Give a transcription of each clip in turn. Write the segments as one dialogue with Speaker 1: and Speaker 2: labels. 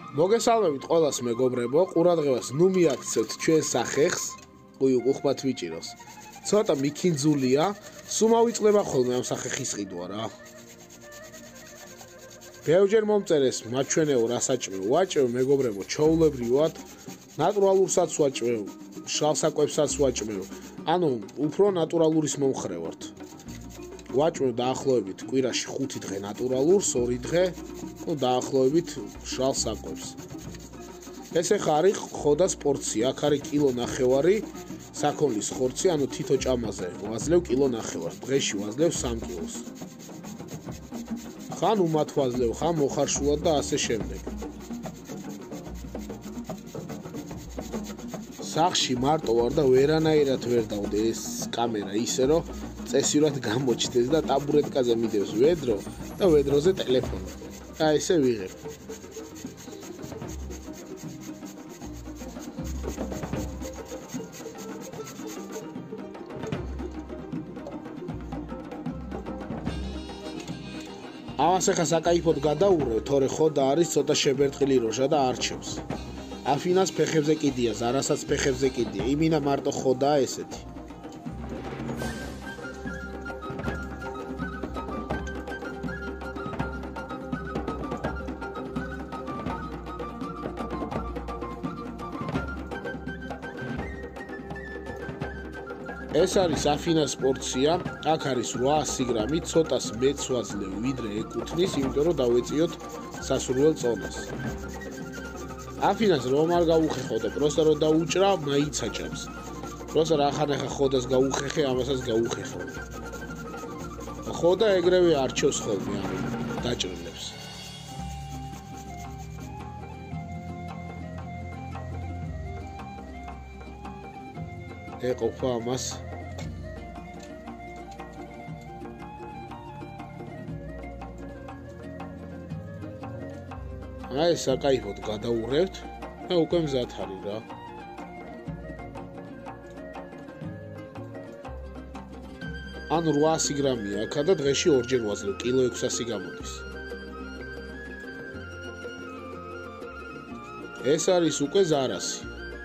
Speaker 1: მოგესალმებით ყველას მეგობრებო, ყურადღებას ნუ მიაქცევთ ჩვენ სახეხს, უხმათ ვიჭიროს. ცოტა მიქინძულია, სუმავიწლება ხოლმე ამ სახეხის ყიდვა რა. ბევრჯერ მომწერეს მაჩვენეო რასაჭმევ, ვაჭმევ მეგობრებო, ჩაულებრივად, ნატურალურსაც ვაჭმევ, შავსაკვებსაც ვაჭმევ. ანუ უფრო ნატურალურის მომხრე ვართ. ვაჭმევ დაახლოებით კვირაში 5 დღე ნატურალურს, 2 დღე, დაახლოებით შავსაკვებს. ეს ახლა არის ხოდას პორცია, აქ არის კილო ნახევარი საქონლის ხორცი, ანუ თითო ჭამაზე ვაძლევ კილო ნახევარს, დღეში ვაძლევ 3 კილოს. ხან უმათ ვაძლევ, ხან მოხარშულად და ასე შემდეგ. სახში მარტო ვარ და ვერანაირად ვერ დავდე ეს კამერა ისე რომ წესიურად გამოჩნდეს და ტაბურეტკაზე მიდევს ვედრო და ვედროზე ტელეფონი. აი ესე ვიღებ. ამას ახლა საკაიფოდ გადაურევ, თორე ხოდა არის ცოტა შებერტყილი როჟა და არჩევს. აფინას ფეხებზე კიდია, ზარასაც ფეხებზე კიდია, იმინა მარტო ხოდაა ესეთი. ეს არის აფინას პორცია, აქ არის 800 გრამი, ცოტას მეც ვაძლევ, ვიდრე ეკუთვნის, იმიტომ რომ დავეწიოთ სასურველ წონას. აფინას რომ არ გაუხეხოთ და პროსტა რომ დაუჭრა, მაიცაჭებს. პროსტა რა ხანახა ხოდას გაუხეხე, ამასაც გაუხეხო. ხოდა ეგრევე არჩევს ხოლმე, ანუ დაჭრილებს. ეყოფა ამას აი საკაიფოდ გადაურევთ და უკვე მზად არის რა. ანუ 800 გრამია აქა და დღეში ორჯერ ვაძლევ, კილო 600 გამოდის. ეს არის უკვე ზარასი.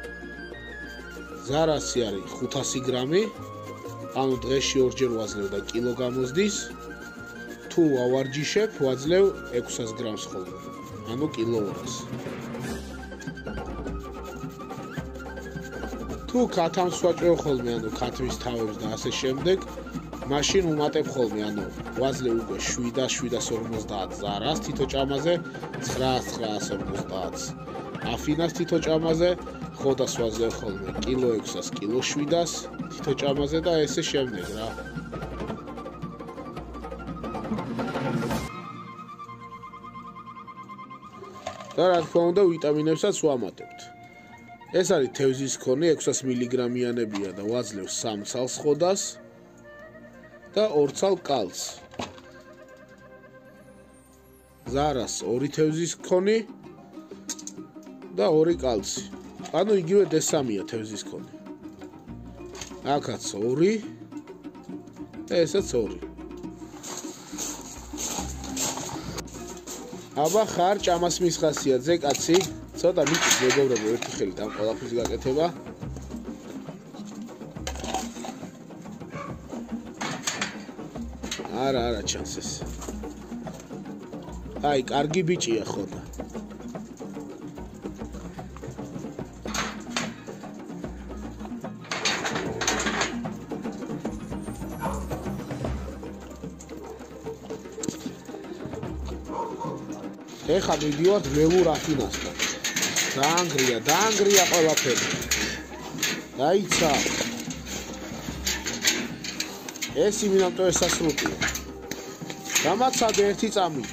Speaker 1: ზარასი არის 500 გრამი, ანუ დღეში ორჯერ ვაძლევ და კილო გამოსდის. თუ ავარჯიშებ, ვაძლევ 600 გრამს ხოლმე. ანუ კილო 200. თუ ქათამს ვაჭრევ ხოლმე, ანუ ქათმის თავებს და ასე შემდეგ, მაშინ უმატებ ხოლმე, ანუ ვაძლევ უკვე 750 ზარას თითო ჭამაზე, 950. აფინას თითო ჭამაზე, ხოდას ვაძლევ ხოლმე კილო 600, კილო 700 თითო ჭამაზე და ესე შემდეგ რა. და რა თქმა უნდა ვიტამინებსაც ვამატებთ. ეს არის თევზის ქონი 600 მილიგრამიანებია და ვაძლევ 3 ცალს ხოდას და 2 ცალ კალს. ზარას 2 თევზის ქონი და 2 კალცი. ანუ იგივე D3-ია თევზის ქონი. აქაც 2 და ესაც 2. აბა ხარ ჭამას მის ხასიათზე კაცი, ცოტა მიწის მეგობრებო, ერთი ხელით ამ ყველაფრის გაკეთება. არა ჩანს ეს. აი, კარგი ბიჭია ხოდა. ეხლა მიდივართ ველურ აფინასთან. დაანგრია ყველაფერი. დაიცა. ეს იმინავტო ესასრუტია. გამაცადე ერთი წამით.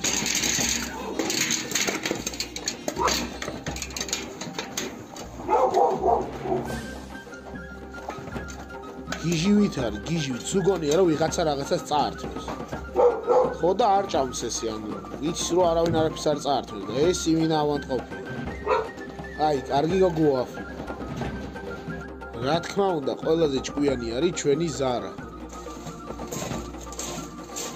Speaker 1: გიჟივით არის, გიჟივით. სუგონია რომ ვიღაცა რაღაცას წაართმევს. ხოდა არ ჭამს ესე, ანუ იცის რომ არავინ არაფერს არ წაართმევს და ეს იმინა ავანტყოფია. აი, კარგი გოგოაფი. რა თქმა უნდა, ყველაზე ჭკვიანი არის ჩვენი ზარა.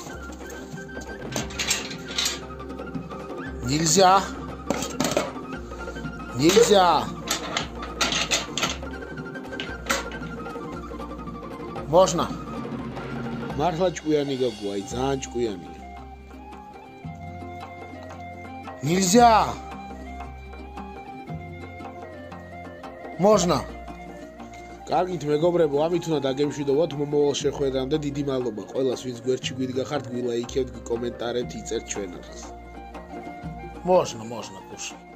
Speaker 1: Нельзя. Нельзя. Можно. მართლა ჭკვიანი გაგო, აი ძალიან ჭკვიანია. Нельзя. Можно. კარგით მეგობრებო, ამით უნდა დაგემშვიდობოთ მომავალ შეხვედრამდე. დიდი მადლობა ყველას, ვინც გვერდში გვიდგა ხართ, გვილაიქებთ, კომენტარებთ, იწერთ ჩვენ ახს. Можно, кушай.